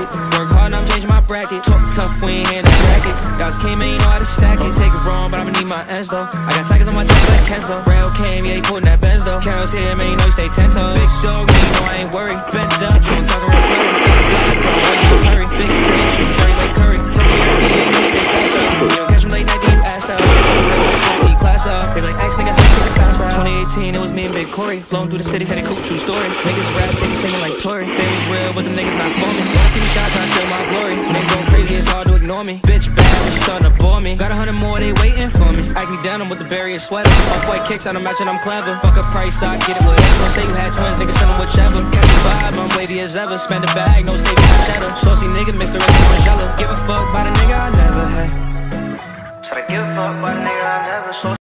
it. Work hard and I'm changing my bracket. Talk tough, we ain't hand the jacket. Dogs came and you know how to stack it. Take it wrong, but I'ma need my ends though. I got tigers on my chest like Kenzo. Rail came, yeah, he putting that Benz though. Carol's here, man, you know he stay 10 toes. Big dog, you know I ain't worried. Bent up, so I'm talking real slowly. Hurry, big train, shoot dirty like Curry. Take it easy, you don't catch him late night, deep ass out. Class up, they like X nigga, how you fast ride. 2018, it was me and Big Corey. Flowing through the city, had a cool true story. Niggas rap, niggas singing like Tory. Things real, but them niggas not for me. Wanna see me shine, try to steal my glory. Niggas going crazy, it's hard to ignore me. Bitch bad, but she starting to bore me. Got 100 more, they waiting for me. Acne down, I'm with the Barrier sweater. Off-white kicks, I don't match it, I'm clever. Fuck a price, I get it whatever. Don't say you had twins, niggas send them whichever. Catch the vibe, I'm wavy as ever. Spend a bag, no saving my cheddar. Saucy nigga, mix the rest of Margiela. Give a fuck by the nigga I never had. Should I give a fuck by the nigga I never saw?